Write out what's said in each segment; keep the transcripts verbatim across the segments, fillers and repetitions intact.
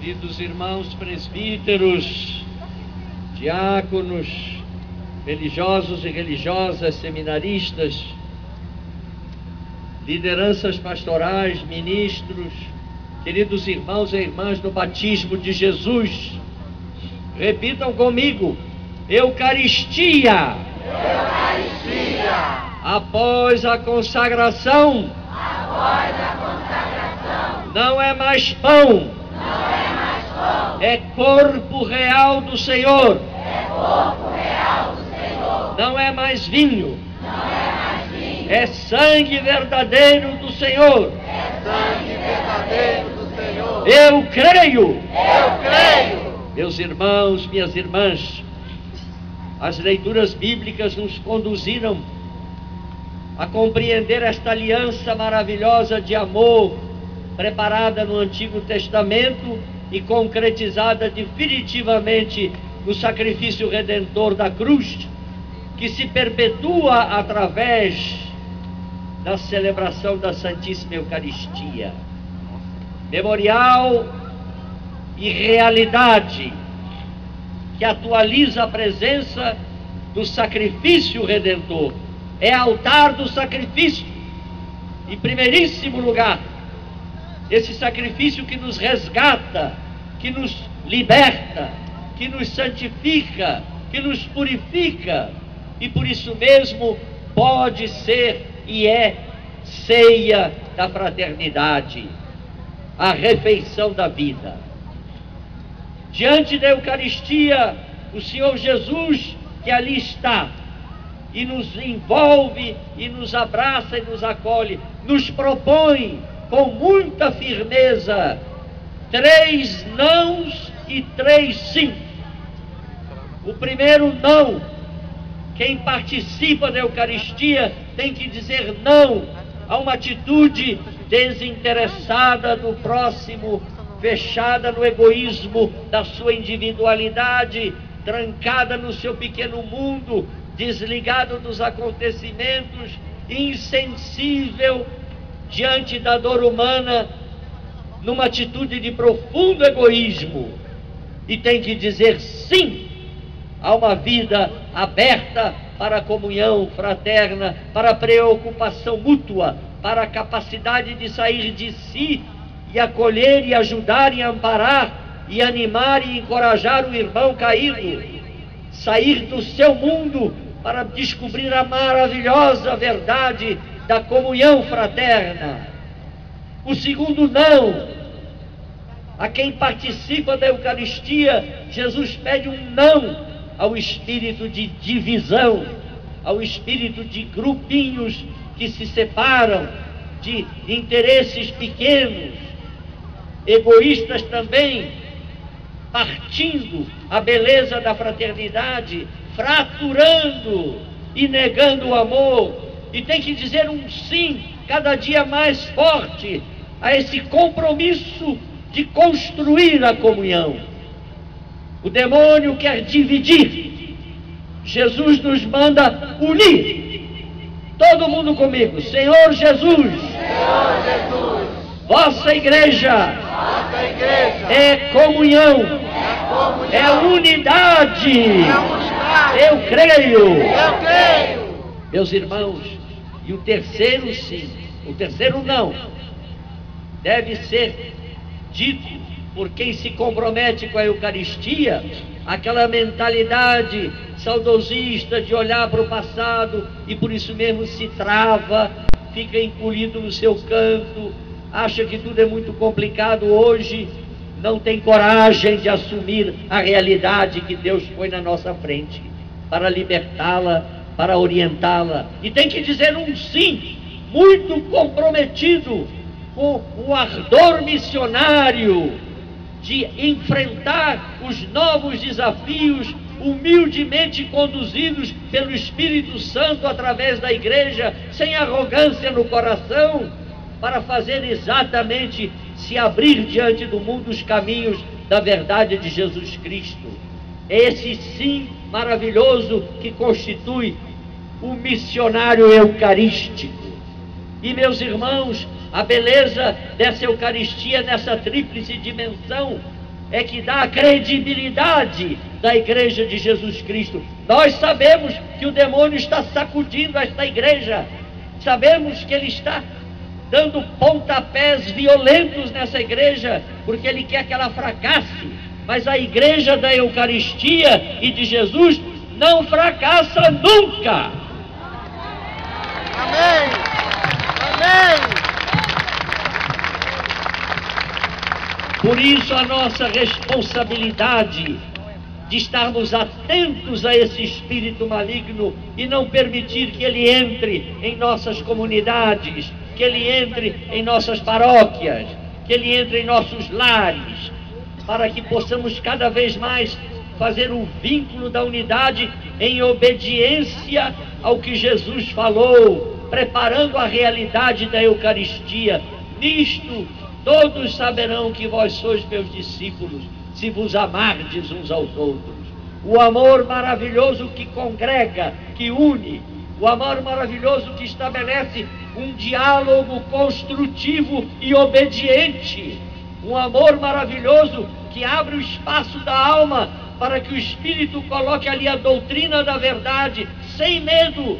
Queridos irmãos presbíteros, diáconos, religiosos e religiosas, seminaristas, lideranças pastorais, ministros, queridos irmãos e irmãs do batismo de Jesus, repitam comigo: Eucaristia! Eucaristia! Após a consagração, Após a consagração, não é mais pão, não é mais pão, é corpo real do Senhor. é corpo real do Senhor. Não é mais vinho, Não é mais vinho, é sangue verdadeiro do Senhor. é sangue verdadeiro do Senhor. Eu creio, Eu creio. meus irmãos, minhas irmãs, as leituras bíblicas nos conduziram a compreender esta aliança maravilhosa de amor, preparada no Antigo Testamento e concretizada definitivamente no sacrifício redentor da cruz, que se perpetua através da celebração da Santíssima Eucaristia. Memorial e realidade que atualiza a presença do sacrifício redentor. É altar do sacrifício, em primeiríssimo lugar, esse sacrifício que nos resgata, que nos liberta, que nos santifica, que nos purifica, e por isso mesmo pode ser e é ceia da fraternidade, a refeição da vida. Diante da Eucaristia, o Senhor Jesus, que ali está, e nos envolve, e nos abraça, e nos acolhe, nos propõe com muita firmeza três nãos e três sim. O primeiro não, quem participa da Eucaristia tem que dizer não a uma atitude desinteressada do próximo, fechada no egoísmo da sua individualidade, trancada no seu pequeno mundo, desligado dos acontecimentos, insensível diante da dor humana, numa atitude de profundo egoísmo, e tem que dizer sim a uma vida aberta para a comunhão fraterna, para a preocupação mútua, para a capacidade de sair de si e acolher e ajudar e amparar e animar e encorajar o irmão caído, sair do seu mundo para descobrir a maravilhosa verdade da comunhão fraterna. O segundo não, a quem participa da Eucaristia, Jesus pede um não ao espírito de divisão, ao espírito de grupinhos que se separam, de interesses pequenos, egoístas também, partindo a beleza da fraternidade, fraturando e negando o amor, e tem que dizer um sim cada dia mais forte a esse compromisso de construir a comunhão. O demônio quer dividir, Jesus nos manda unir. Todo mundo comigo: Senhor Jesus, Senhor Jesus, vossa igreja, nossa igreja é comunhão, é comunhão, é unidade. é unidade. Eu creio. Eu creio. Meus irmãos, e o terceiro sim, o terceiro não, deve ser dito por quem se compromete com a Eucaristia, aquela mentalidade saudosista de olhar para o passado e por isso mesmo se trava, fica encolhido no seu canto, acha que tudo é muito complicado hoje, não tem coragem de assumir a realidade que Deus põe na nossa frente para libertá-la, para orientá-la, e tem que dizer um sim muito comprometido com o ardor missionário de enfrentar os novos desafios, humildemente conduzidos pelo Espírito Santo através da igreja, sem arrogância no coração, para fazer exatamente se abrir diante do mundo os caminhos da verdade de Jesus Cristo. É esse sim maravilhoso que constitui o missionário eucarístico. E, meus irmãos, a beleza dessa Eucaristia, nessa tríplice dimensão, é que dá a credibilidade da igreja de Jesus Cristo. Nós sabemos que o demônio está sacudindo esta igreja, sabemos que ele está dando pontapés violentos nessa igreja, porque ele quer que ela fracasse, mas a igreja da Eucaristia e de Jesus não fracassa nunca. Amém. Amém. Por isso a nossa responsabilidade de estarmos atentos a esse espírito maligno e não permitir que ele entre em nossas comunidades, que ele entre em nossas paróquias, que ele entre em nossos lares, para que possamos cada vez mais fazer o vínculo da unidade em obediência ao que Jesus falou, preparando a realidade da Eucaristia. Nisto todos saberão que vós sois meus discípulos, se vos amardes uns aos outros. O amor maravilhoso que congrega, que une, o amor maravilhoso que estabelece um diálogo construtivo e obediente, um amor maravilhoso que abre o espaço da alma para que o Espírito coloque ali a doutrina da verdade, sem medo.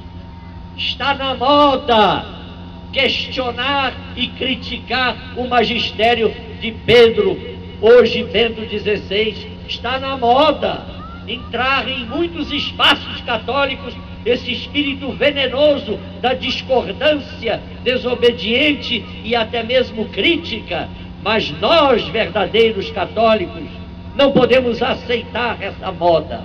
Está na moda questionar e criticar o magistério de Pedro, hoje Bento dezesseis. Está na moda entrar em muitos espaços católicos esse espírito venenoso da discordância, desobediente e até mesmo crítica. Mas nós, verdadeiros católicos, não podemos aceitar essa moda.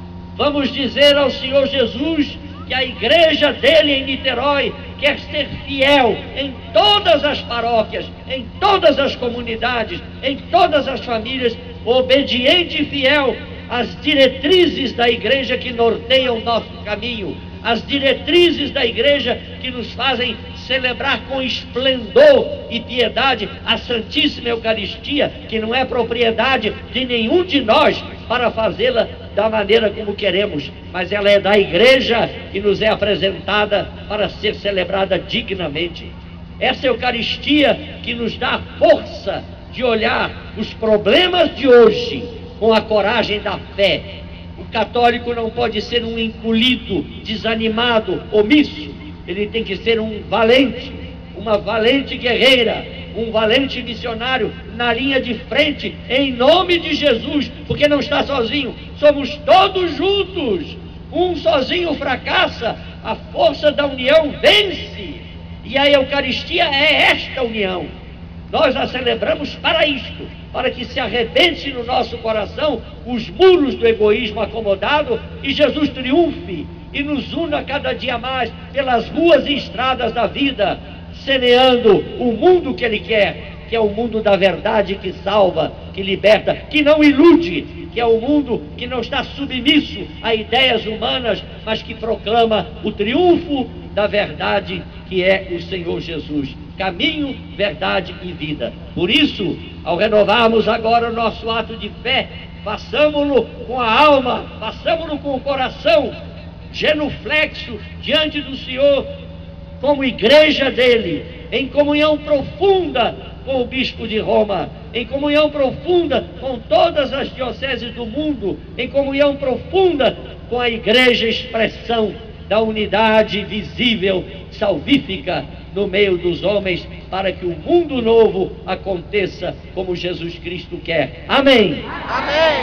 Vamos dizer ao Senhor Jesus que a igreja dele em Niterói quer ser fiel em todas as paróquias, em todas as comunidades, em todas as famílias, obediente e fiel às diretrizes da igreja que norteiam o nosso caminho, as diretrizes da igreja que nos fazem celebrar com esplendor e piedade a Santíssima Eucaristia, que não é propriedade de nenhum de nós para fazê-la da maneira como queremos, mas ela é da igreja e nos é apresentada para ser celebrada dignamente. Essa Eucaristia que nos dá a força de olhar os problemas de hoje com a coragem da fé. O católico não pode ser um encolhido, desanimado, omisso. Ele tem que ser um valente, uma valente guerreira, um valente missionário na linha de frente, em nome de Jesus, porque não está sozinho, somos todos juntos. Um sozinho fracassa, a força da união vence, e a Eucaristia é esta união. Nós a celebramos para isto, para que se arrebente no nosso coração os muros do egoísmo acomodado e Jesus triunfe e nos una cada dia mais pelas ruas e estradas da vida, semeando o mundo que Ele quer, que é o mundo da verdade que salva, que liberta, que não ilude, que é o mundo que não está submisso a ideias humanas, mas que proclama o triunfo da verdade que é o Senhor Jesus. Caminho, verdade e vida. Por isso, ao renovarmos agora o nosso ato de fé, façamo-lo com a alma, façamo-lo com o coração, genuflexo diante do Senhor, como igreja dele, em comunhão profunda com o bispo de Roma, em comunhão profunda com todas as dioceses do mundo, em comunhão profunda com a igreja, expressão da unidade visível, salvífica no meio dos homens, para que o mundo novo aconteça como Jesus Cristo quer. Amém. Amém.